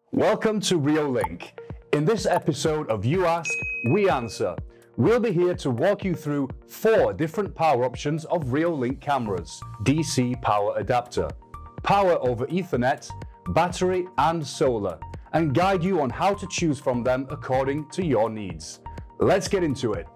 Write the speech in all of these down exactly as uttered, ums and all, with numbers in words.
Welcome to Reolink. In this episode of You Ask, We Answer, we'll be here to walk you through four different power options of Reolink cameras: D C power adapter, power over Ethernet, battery and solar, and guide you on how to choose from them according to your needs. Let's get into it.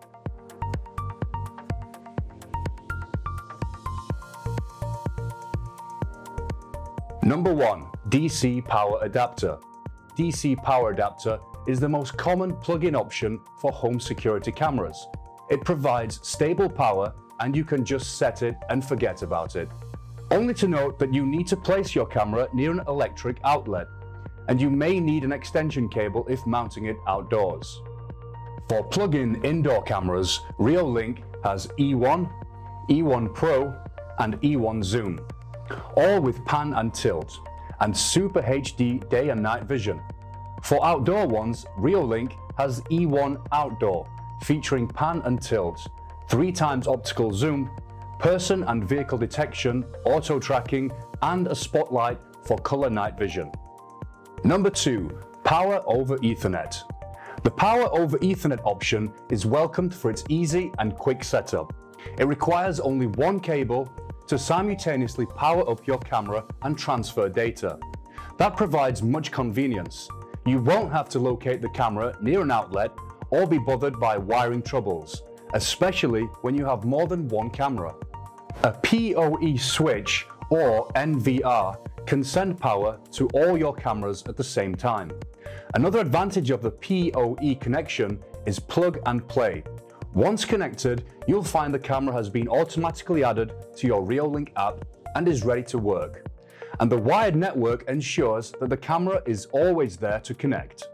Number one, D C power adapter. D C power adapter is the most common plug-in option for home security cameras. It provides stable power and you can just set it and forget about it. Only to note that you need to place your camera near an electric outlet, and you may need an extension cable if mounting it outdoors. For plug-in indoor cameras, Reolink has E one, E one Pro and E one Zoom, all with pan and tilt, and Super H D day and night vision. For outdoor ones, Reolink has E one Outdoor, featuring pan and tilt, three times optical zoom, person and vehicle detection, auto tracking, and a spotlight for color night vision. Number two, power over Ethernet. The power over Ethernet option is welcomed for its easy and quick setup. It requires only one cable to simultaneously power up your camera and transfer data. That provides much convenience. You won't have to locate the camera near an outlet or be bothered by wiring troubles, especially when you have more than one camera. A P O E switch or N V R can send power to all your cameras at the same time. Another advantage of the P O E connection is plug and play. Once connected, you'll find the camera has been automatically added to your Reolink app and is ready to work. And the wired network ensures that the camera is always there to connect.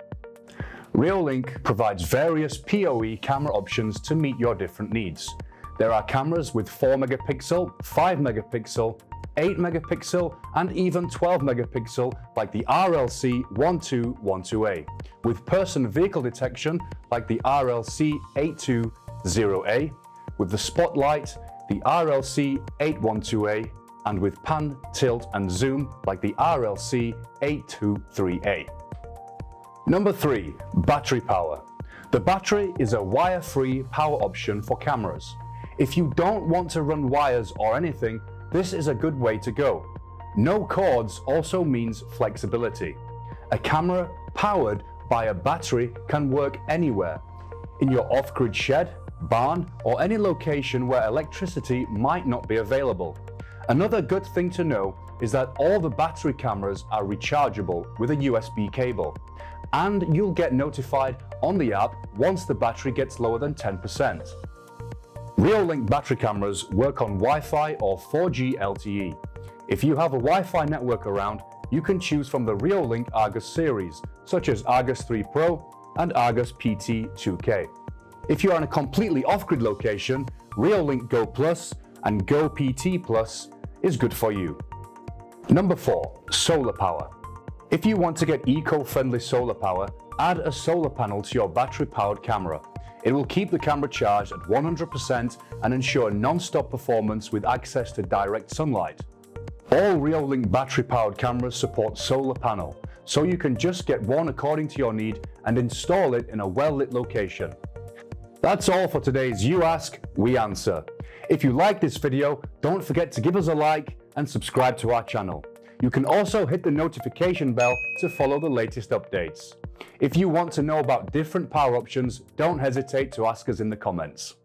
Reolink provides various P O E camera options to meet your different needs. There are cameras with four megapixel, five megapixel, eight megapixel, and even twelve megapixel like the R L C one two one two A, with person vehicle detection like the R L C eight two zero A, with the spotlight, the R L C eight one two A, and with pan, tilt, and zoom like the R L C eight two three A. Number three, battery power. The battery is a wire-free power option for cameras. If you don't want to run wires or anything, this is a good way to go. No cords also means flexibility. A camera powered by a battery can work anywhere, in your off-grid shed, barn, or any location where electricity might not be available. Another good thing to know is that all the battery cameras are rechargeable with a U S B cable, and you'll get notified on the app once the battery gets lower than ten percent. Reolink battery cameras work on Wi-Fi or four G L T E. If you have a Wi-Fi network around, you can choose from the Reolink Argus series, such as Argus three Pro and Argus P T two K. If you are in a completely off-grid location, Reolink Go Plus and Go P T Plus is good for you. Number four, solar power. If you want to get eco-friendly solar power, add a solar panel to your battery-powered camera. It will keep the camera charged at one hundred percent and ensure non-stop performance with access to direct sunlight. All Reolink battery-powered cameras support solar panel, so you can just get one according to your need and install it in a well-lit location. That's all for today's You Ask, We Answer. If you like this video, don't forget to give us a like and subscribe to our channel. You can also hit the notification bell to follow the latest updates. If you want to know about different power options, don't hesitate to ask us in the comments.